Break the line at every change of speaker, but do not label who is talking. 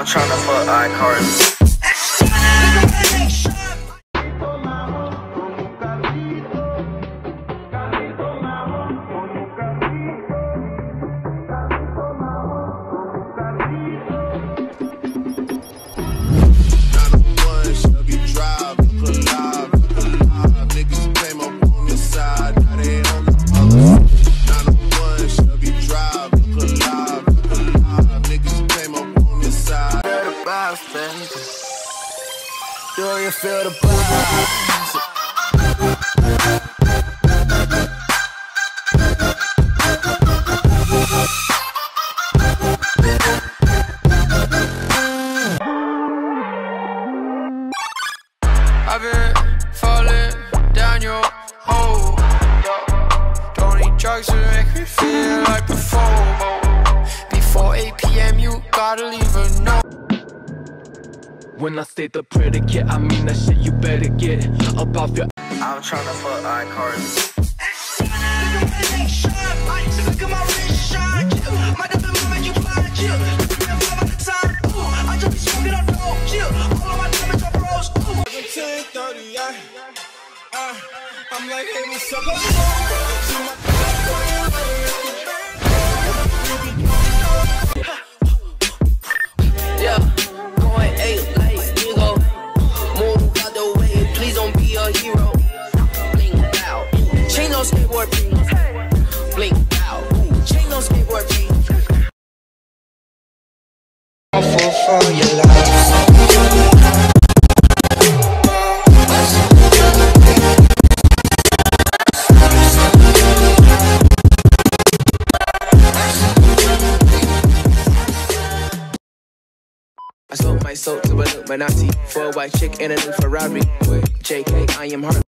I'm tryna fuck iCarly. Do you feel the vibes?
I've been falling down your hole. Don't need drugs to make me feel like a FOMO. Before 8 PM, you gotta leave a note.
When I say the predicate, I mean that shit you better get up off your.
I'm tryna fuck iCarly.
Look at my wrist shine, my double mama make you fly, chill. Look at my the time, I just be smoking on dope, chill. All of my diamonds are bros, 17:30, I'm like, hey, what's up?
Yeah, going 8 like Diego. Move out the way, please don't be a hero. Blink out, chain no skateboard, please. Blink out, chain no skateboard, please.
I'll fall for your love.
I sold my soul to a Illuminati for a white chick and a new Ferrari. With JK, I am her.